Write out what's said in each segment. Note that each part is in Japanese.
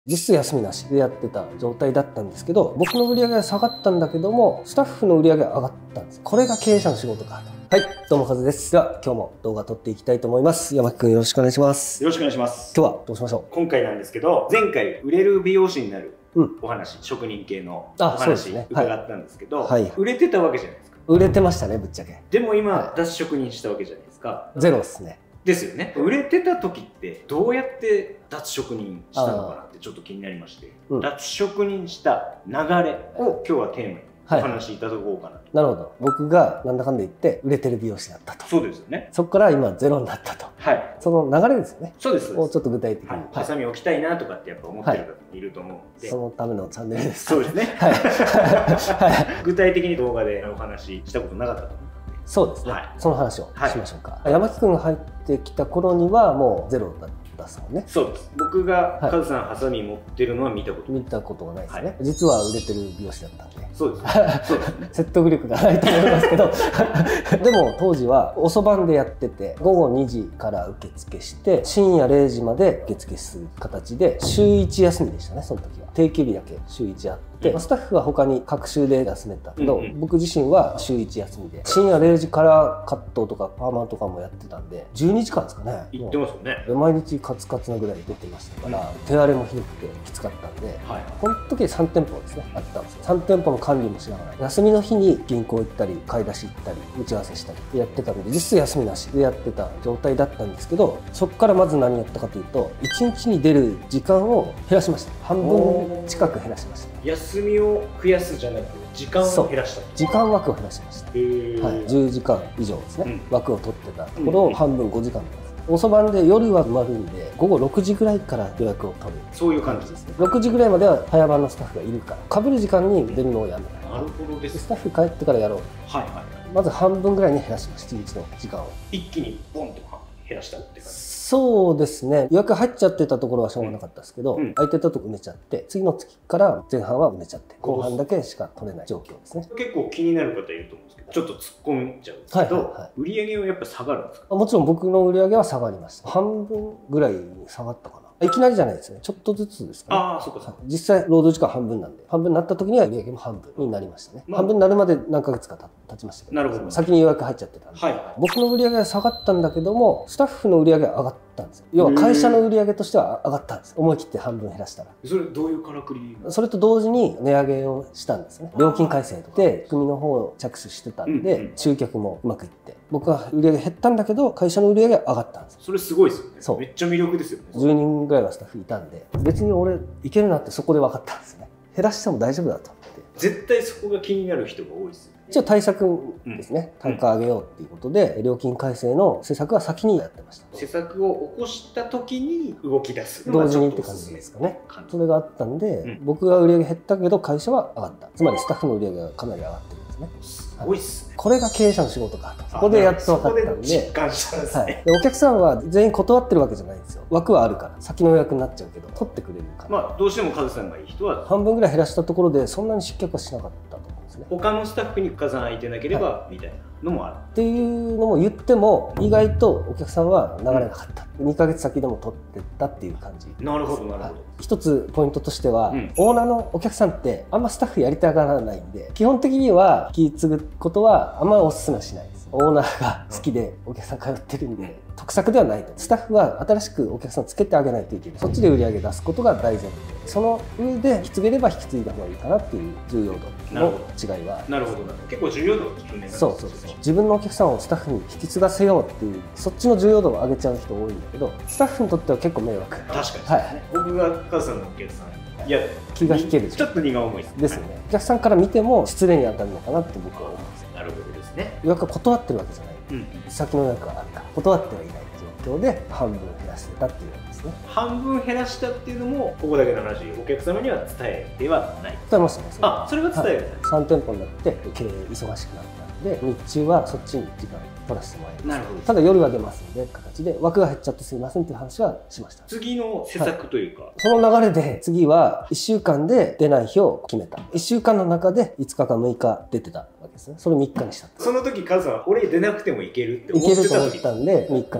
実質休みなしでやってた状態だったんですけど、僕の売り上げは下がったんだけども、スタッフの売り上げは上がったんです。これが経営者の仕事かと。はい、どうもカズです。では今日も動画撮っていきたいと思います。山木くんよろしくお願いします。 よろしくお願いします。 今日はどうしましょう。 今回なんですけど、前回売れる美容師になるお話、職人系のお話伺ったんですけど、売れてたわけじゃないですか。 売れてましたね、ぶっちゃけ。 でも今、脱職人したわけじゃないですか。 ゼロですね。 ですよね。売れてた時ってどうやって脱職人したのかなってちょっと気になりまして、脱職人した流れを今日はテーマにお話しいただこうかなと。 なるほど。僕がなんだかんだ言って売れてる美容師だったと。 そうですよね。 そこから今ゼロになったと。 はい。 その流れですよね。 そうです。 をちょっと具体的に。 ハサミ置きたいなとかってやっぱ思ってる方いると思うんで。 そのためのチャンネルです。 そうですね。はい。具体的に動画でお話ししたことなかったと思う。 そうですね。その話をしましょうか。山木くんが入ってきた頃にはもうゼロだったですもんね。 そうです。僕がカズさんハサミ持ってるのは見たことがないですね。実は売れてる美容師だったんで。 そうです。そうですね。 説得力がないと思いますけど。でも当時は遅番でやってて、午後2時から受付して深夜0時まで受付する形で週1休みでしたね、その時は。定休日だけ週1あって、スタッフは他に各週で休めたけど、僕自身は週1休みで深夜0時からカットとかパーマとかもやってたんで、12時間ですかね。 行ってますよね。 毎日カツカツなぐらい出てましたから、手荒れもひどくてきつかったんで、この時3店舗ですね、あったんですよ。3店舗の管理もしながら、休みの日に銀行行ったり買い出し行ったり打ち合わせしたりやってたんで、実質休みなしでやってた状態だったんですけど、そこからまず何やったかというと、1日に出る時間を減らしました。半分近く減らしました。 休みを増やすじゃなく時間を減らした。 時間枠を減らしました。10時間以上ですね、枠を取ってたところを半分5時間なんです。遅番で夜は埋まるんで、午後6時ぐらいから予約を取る。 そういう感じですね。 6時ぐらいまでは早番のスタッフがいるから、被る時間に出るのをやめない。 なるほどです。 スタッフ帰ってからやろう。 はいはい。 まず半分ぐらいに減らしました、1日の時間を。 一気にボンと減らしたって感じ。 そうですね。予約入っちゃってたところはしょうがなかったですけど、空いてたとこ埋めちゃって、次の月から前半は埋めちゃって、後半だけしか取れない状況ですね。 結構気になる方いると思うんですけど、ちょっと突っ込んじゃうんですけど、売り上げはやっぱ下がるんですか？ もちろん僕の売り上げは下がりました。半分ぐらい下がったかな。いきなりじゃないですね。ちょっとずつですかね。 ああ、そうか。 実際労働時間半分なんで、半分になった時には売り上げも半分になりましたね。半分になるまで何ヶ月か経ちましたけど、 なるほど。 先に予約入っちゃってたんで、僕の売り上げは下がったんだけども、スタッフの売り上げは上がったんですよ。要は会社の売り上げとしては上がったんです。思い切って半分減らしたら。 それどういうからくり？ それと同時に値上げをしたんですね。料金改正とで組の方を着手してたんで、集客もうまくいって、僕は売り上げ減ったんだけど、会社の売り上げは上がったんです。 それすごいですよね。 そう。 めっちゃ魅力ですよね。 10人ぐらいはスタッフいたんで、別に俺いけるなってそこで分かったんですね。減らしても大丈夫だと。 絶対そこが気になる人が多いですよね。 一応対策ですね。単価上げようっていうことで、料金改正の施策は先にやってました。 施策を起こした時に動き出す。 同時にって感じですかね。それがあったんで、僕が売り上げ減ったけど会社は上がった。つまりスタッフの売り上げがかなり上がってるんですね。 すごいっすね。 これが経営者の仕事かと。そこでやっと分かったんで。 実感したんですね。 お客さんは全員断ってるわけじゃないんですよ。枠はあるから。先の予約になっちゃうけど、取ってくれるから。 まあ、どうしてもカズさんがいい人は。 半分ぐらい減らしたところで、そんなに失脚はしなかったと思うんですね。 他のスタッフにカズさん空いてなければ、みたいなのもある。 っていうのも言っても、意外とお客さんは流れなかった。2ヶ月先でも取ってったっていう感じ。 なるほど、なるほど。 一つポイントとしては、オーナーのお客さんってあんまスタッフやりたがらないんで、基本的には引き継ぐことはあんまりお勧めはしないです。オーナーが好きでお客さん通ってるんで、得策ではないと。スタッフは新しくお客さんつけてあげないといけない。そっちで売り上げ出すことが大前提。その上で引き継げれば引き継いだ方がいいかなっていう重要度の違いは。 なるほど。結構重要度が低めなんですよ。 そう。自分のお客さんをスタッフに引き継がせようっていう、そっちの重要度を上げちゃう人多いんだけど、スタッフにとっては結構迷惑。 確かに。僕がカズさんのお客さん、いや、 気が引ける。 ちょっと荷が重いです。 ですよね。お客さんから見ても失礼に当たるのかなって僕は思います。 なるほどですね。 予約は断ってるわけじゃない。先の予約があるから断ってはいない状況で半分減らしてたっていうわけですね。 半分減らしたっていうのもここだけの話、お客様には伝えてはない。 伝えましたね。 あ、それは伝える。 3店舗になって経営忙しくなったんで、日中はそっちに時間取らせてもらいます。 なるほど。 ただ夜は出ますので形で枠が減っちゃってすいませんっていう話はしました。 次の施策というか、 その流れで次は1週間で出ない日を決めた。1週間の中で5日か6日出てたわけですね。それを3日にした。 その時カズさんは俺出なくてもいけるって思ってた時。 いけると思ったんで3日にしようと。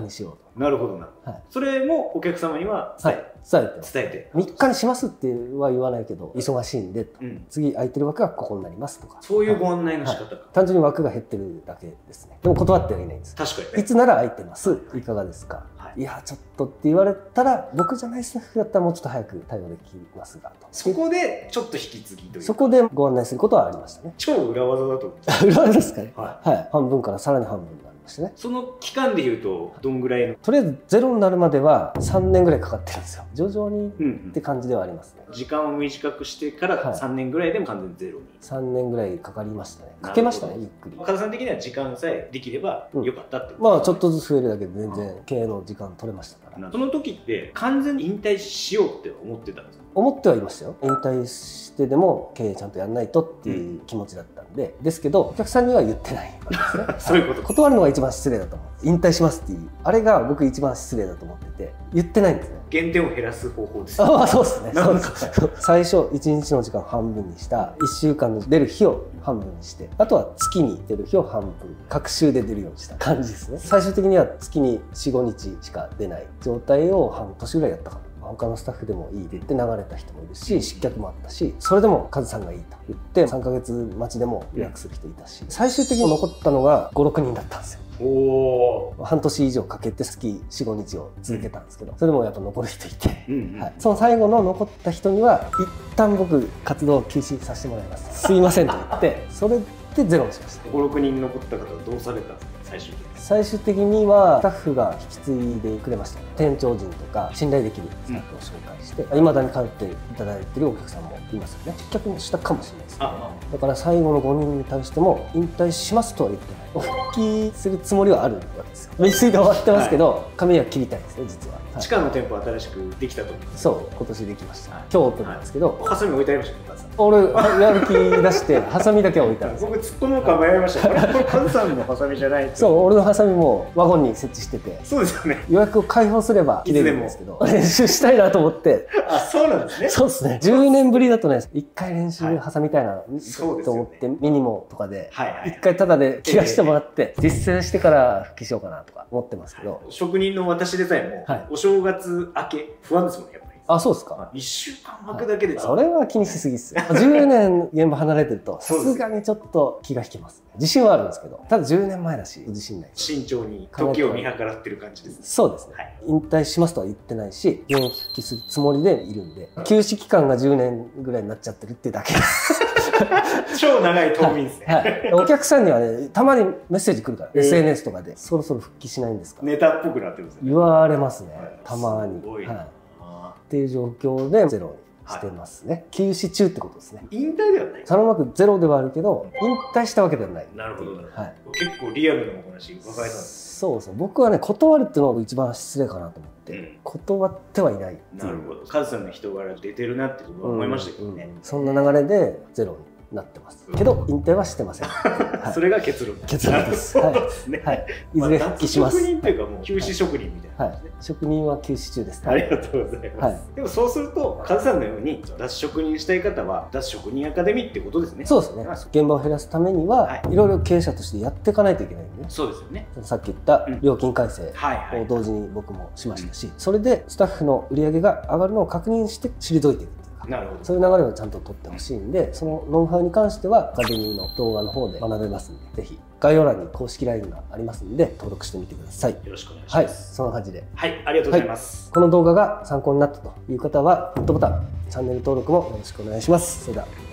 なるほどな。それもお客様には伝えて 3日にしますっては言わないけど、忙しいんで次空いてる枠がここになりますとか、 そういうご案内の仕方か。 単純に枠が減ってるだけですね。でも断ってはいないんです。 確かにね。 いつなら空いてます、いかがですか、いやちょっとって言われたら、僕じゃないスタッフだったらもうちょっと早く対応できますがと、 そこでちょっと引き継ぎというか、 そこでご案内することはありましたね。 超裏技だと思う裏技ですかね。はい、半分からさらに半分になりましたね。 その期間でいうとどんぐらいの？ とりあえずゼロになるまでは3年ぐらいかかってるんですよ。徐々にって感じではありますね。 時間を短くしてから3年ぐらいでも完全にゼロに。 3年ぐらいかかりましたね。かけましたね、ゆっくり。 岡田さん的には時間さえできればよかったってこと？ まあちょっとずつ増えるだけで全然経営の時間取れましたから。 その時って完全に引退しようって思ってたんですか？ 思ってはいましたよ。引退してでも経営ちゃんとやらないとっていう気持ちだったんで、ですけどお客さんには言ってないわけですね。 そういうこと。 断るのが一番失礼だと思う。引退しますっていうあれが僕一番失礼だと思ってて、言ってないんですね。 減点を減らす方法です。 ああそうですね。最初1日の時間を半分にした、1週間の出る日を半分にして、あとは月に出る日を半分、隔週で出るようにした感じですね。最終的には月に 4,5 日しか出ない状態を半年ぐらいやったかな。他のスタッフでもいいって言って流れた人もいるし、失脚もあったし、それでもカズさんがいいと言って3ヶ月待ちでも予約する人いたし、最終的に残ったのが 5,6 人だったんですよ。半年以上かけて月 4,5 日を続けたんですけど、それでもやっぱ残る人いて、その最後の残った人には一旦僕活動休止させてもらいます、すいませんと言って、それでゼロにしました。 5,6 人残った方はどうされたんですか？ 最終的にはスタッフが引き継いでくれました。店長陣とか信頼できるスタッフを紹介して、いまだに通っていただいているお客さんもいますよね。失脚もしたかもしれないですね。だから最後の5人に対しても引退しますとは言ってない。復帰するつもりはあるわけですよ。未遂で終わってますけど、髪は切りたいですね、実は。 地下の店舗新しくできたと思います。 そう、今年できました。今日オープンなんですけど、 ハサミ置いてありましたね。 俺やる気出してハサミだけは置いたんです。 僕突っ込もうか迷いました。これカズさんのハサミじゃない。 そう、俺のハサミもワゴンに設置してて、 そうですよね。 予約を開放すれば切れるんですけど、練習したいなと思って。 あ、そうなんですね。 そうですね。10年ぶりだとね、1回練習挟みたいなと思って、ミニモとかで1回タダで切らしてもらって実践してから復帰しようかなとか思ってますけど、 職人の私でさえもお正月明け不安ですもんね。 あ、そうですか。 1週間空くだけで、 それは気にしすぎっすよ。10年現場離れてるとさすがにちょっと気が引けます。自信はあるんですけど、ただ10年前だし自信ない。 慎重に時を見計らってる感じですね。 そうですね。引退しますとは言ってないし、現役復帰するつもりでいるんで、休止期間が10年ぐらいになっちゃってるっていうだけです。 超長い冬眠ですね。お客さんにはね、たまにメッセージ来るから、SNS とかでそろそろ復帰しないんですか、 ネタっぽくなってるんですよ。 言われますね、たまに。っていう状況でゼロにしてますね。休止中ってことですね。 引退ではない。 サロンマークゼロではあるけど、引退したわけではない。 なるほど。結構リアルなお話伺えたんです。 そうそう。僕はね、断るっていうのが一番失礼かなと思って、断ってはいない。 なるほど。カズさんの人柄出てるなって思いましたけどね。 そんな流れでゼロになってますけど、引退はしてません。 それが結論。 結論です。はい。いずれ復帰します。 職人というかもう休止職人みたいな。 職人は休止中です。 ありがとうございます。でもそうするとカズさんのように脱職人したい方は脱職人アカデミーってことですね。 そうですね。現場を減らすためにはいろいろ経営者としてやっていかないといけないんでね。 そうですよね。 さっき言った料金改正を同時に僕もしましたし、それでスタッフの売り上げが上がるのを確認して退いていく。 なるほど。 そういう流れをちゃんと取ってほしいんで、そのノウハウに関してはアカデミーの動画の方で学べますんで、ぜひ概要欄に公式 LINE がありますんで登録してみてください。よろしくお願いします。はい、 そんな感じで。 はい、ありがとうございます。 この動画が参考になったという方はグッドボタン、チャンネル登録もよろしくお願いします。それでは。